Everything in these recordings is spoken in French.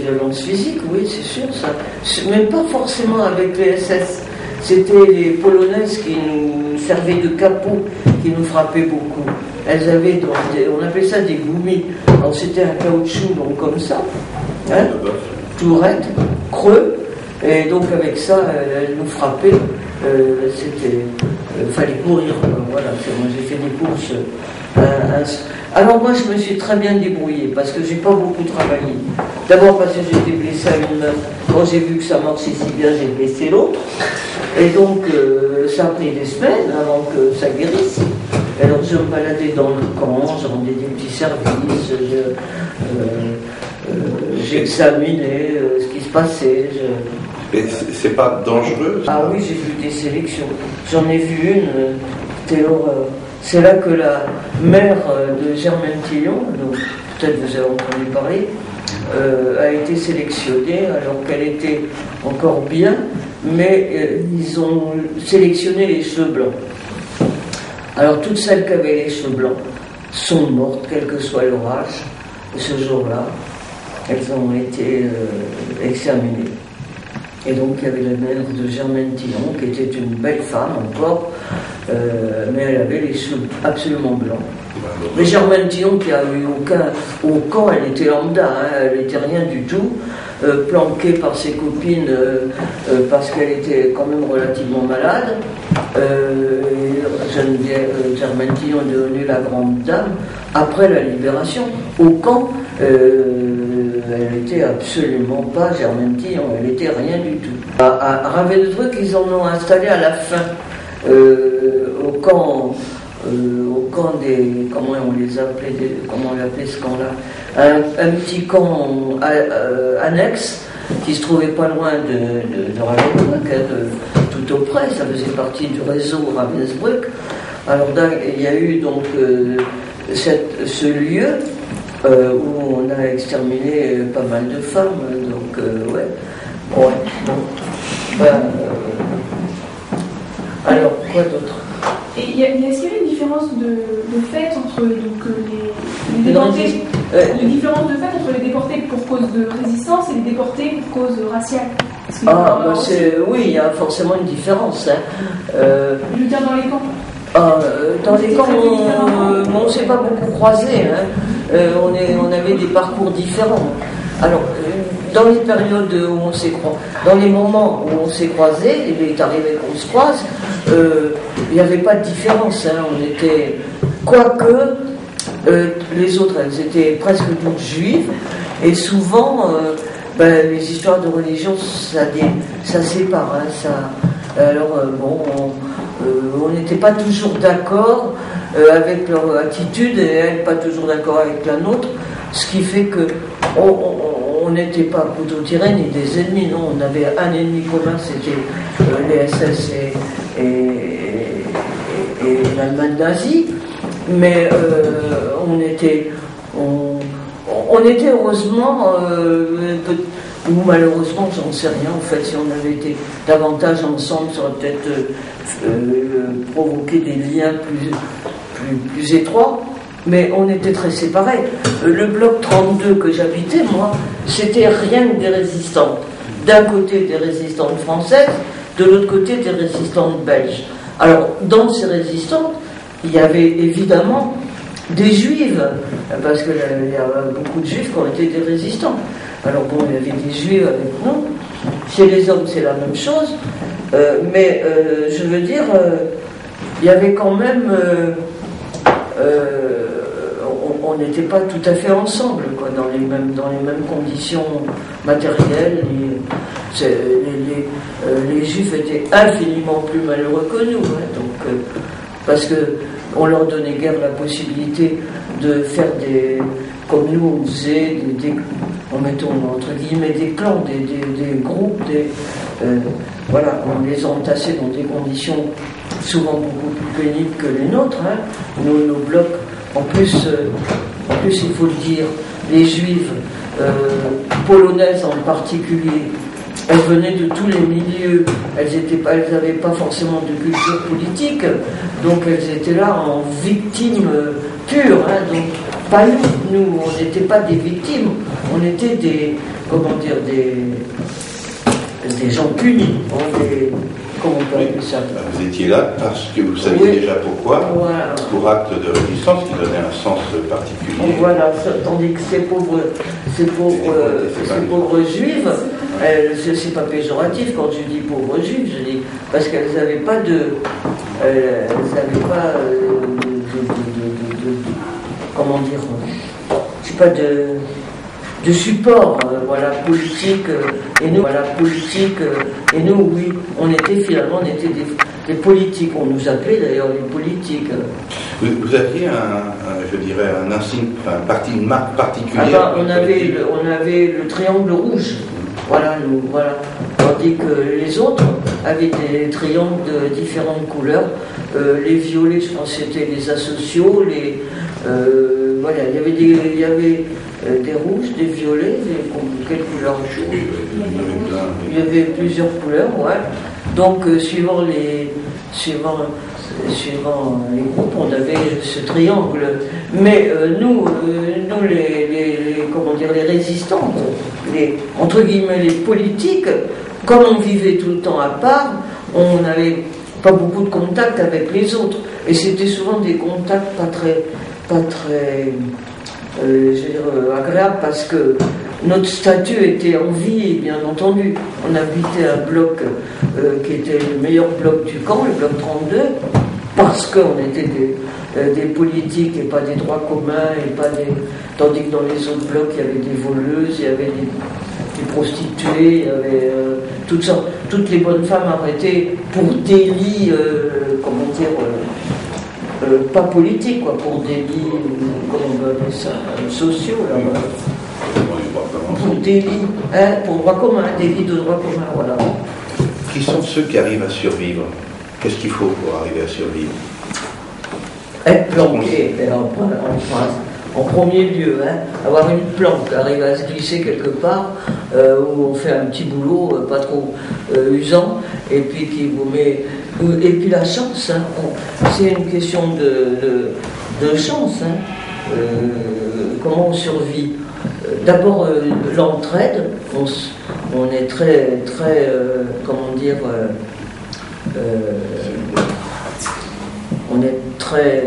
violences physiques, oui, c'est sûr, ça. Mais pas forcément avec les SS. C'était les Polonaises qui nous servaient de capot, qui nous frappaient beaucoup. Elles avaient, on appelait ça des goumis. Alors c'était un caoutchouc, donc comme ça, hein, tout raide, creux. Et donc avec ça, elles nous frappaient. Fallait courir. Voilà, moi j'ai fait des courses. Alors moi je me suis très bien débrouillée parce que j'ai pas beaucoup travaillé. D'abord parce que j'étais blessée à une main. Quand j'ai vu que ça marchait si bien, j'ai blessé l'autre. Et donc ça a pris des semaines avant que ça guérisse. Alors je me baladais dans le camp, je rendais des petits services, j'examinais ce qui se passait. Et c'est pas dangereux ça? Ah oui, j'ai vu des sélections. J'en ai vu une, c'était l'horreur. C'est là que la mère de Germaine Tillon, donc peut-être vous avez entendu parler, a été sélectionnée alors qu'elle était encore bien, mais ils ont sélectionné les cheveux blancs. Alors toutes celles qui avaient les cheveux blancs sont mortes, quel que soit leur âge. Et ce jour-là, elles ont été examinées. Et donc il y avait la mère de Germaine Tillon, qui était une belle femme encore, mais elle avait les cheveux absolument blancs. Mais Germaine Tillon, qui a eu aucun au camp, elle était lambda, hein, elle n'était rien du tout, planquée par ses copines parce qu'elle était quand même relativement malade. Germaine Tillon est devenue la grande dame après la libération. Au camp, elle n'était absolument pas Germaine Tillon, elle n'était rien du tout. À Ravensbrück, ils en ont installé à la fin, au camp des, comment on les appelait, comment on l'appelait ce camp-là, un petit camp annexe qui se trouvait pas loin de Ravensbrück, hein, tout auprès, ça faisait partie du réseau Ravensbrück. Alors il y a eu donc ce lieu où on a exterminé pas mal de femmes, donc ouais. Bon. Alors, quoi d'autre? Et est-ce qu'il y avait une différence de fait entre les déportés, une différence de fait entre les déportés pour cause de résistance et les déportés pour cause raciale? Oui, il y a forcément une différence. Hein. Je veux dire dans les camps. Dans les camps, on ne s'est pas beaucoup croisés. Hein. On avait des parcours différents. Alors, dans les périodes où on s'est croisés, dans les moments où on s'est croisés, il est arrivé qu'on se croise, il n'y avait pas de différence. Hein. On était, quoique, les autres, elles étaient presque toutes juives, et souvent, les histoires de religion, ça sépare. Hein, alors, on n'était pas toujours d'accord avec leur attitude, et elle pas toujours d'accord avec la nôtre, ce qui fait que on n'était pas couteau tiré ni des ennemis, non, on avait un ennemi commun, c'était les SS et l'Allemagne nazie, mais on était heureusement, ou malheureusement, j'en sais rien, en fait, si on avait été davantage ensemble, ça aurait peut-être provoqué des liens plus étroits. Mais on était très séparés. Le bloc 32 que j'habitais, moi, c'était rien que des résistantes. D'un côté des résistantes françaises, de l'autre côté des résistantes belges. Alors, dans ces résistantes, il y avait évidemment des juives, parce qu'il y a beaucoup de juifs qui ont été des résistants. Alors bon, il y avait des juifs avec nous. Chez les hommes, c'est la même chose. Mais je veux dire, il y avait quand même... on n'était pas tout à fait ensemble, quoi, dans les mêmes conditions matérielles. Les Juifs étaient infiniment plus malheureux que nous, hein, donc, parce qu'on leur donnait guère la possibilité de faire comme nous on faisait, en mettant entre guillemets des clans, des groupes, voilà, on les entassait dans des conditions souvent beaucoup plus pénibles que les nôtres, hein. Nos blocs, en plus, il faut le dire, les Juives polonaises en particulier, elles venaient de tous les milieux, elles n'avaient pas forcément de culture politique, donc elles étaient là en victimes pures, hein, donc pas nous, on n'était pas des victimes, on était comment dire, des gens punis, comment on peut appeler ça? Vous étiez là parce que vous saviez déjà pourquoi, voilà. Pour acte de résistance qui donnait un sens particulier. Voilà, tandis que ces pauvres juives, c'est pas péjoratif quand je dis pauvres juives, je dis parce qu'elles n'avaient pas comment dire, je sais pas de support, voilà, politique, et nous, oui, on était des politiques, on nous appelait d'ailleurs les politiques. Vous aviez une marque particulière. On avait le triangle rouge, voilà, tandis que les autres avaient des triangles de différentes couleurs, les violets, je pense que c'était les asociaux, voilà, il y avait des rouges, des violets, quelle couleur? Il y avait plusieurs couleurs, ouais. Donc, suivant les groupes, on avait ce triangle. Mais nous, les résistantes, entre guillemets, les politiques, comme on vivait tout le temps à part, on n'avait pas beaucoup de contact avec les autres. Et c'était souvent des contacts pas très agréable parce que notre statut était en vie, bien entendu. On habitait un bloc qui était le meilleur bloc du camp, le bloc 32, parce qu'on était des politiques et pas des droits communs, tandis que dans les autres blocs, il y avait des voleuses, il y avait des prostituées, il y avait toutes les bonnes femmes arrêtées pour délits, pas politique, quoi, pour délits, comment on va appeler ça, sociaux, là, pour délits, pour droit commun, délit de droit commun, voilà. Qui sont ceux qui arrivent à survivre? Qu'est-ce qu'il faut pour arriver à survivre? Être planqué, en premier lieu, avoir une planque, arriver à se glisser quelque part, où on fait un petit boulot, pas trop usant, et puis qui vous met... Et puis la chance, c'est une question de chance. Comment on survit? D'abord, l'entraide, on est très, très, comment dire, on est très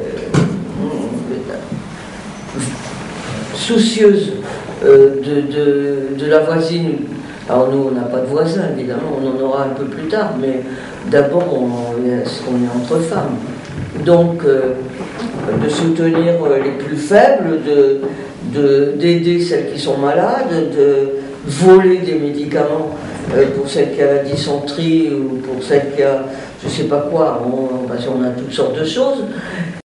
soucieuse de la voisine. Alors nous, on n'a pas de voisins, évidemment, on en aura un peu plus tard, mais d'abord, on est entre femmes. Donc, de soutenir les plus faibles, d'aider celles qui sont malades, de voler des médicaments pour celle qui a la dysenterie ou pour celle qui a je ne sais pas quoi, parce qu'on a toutes sortes de choses.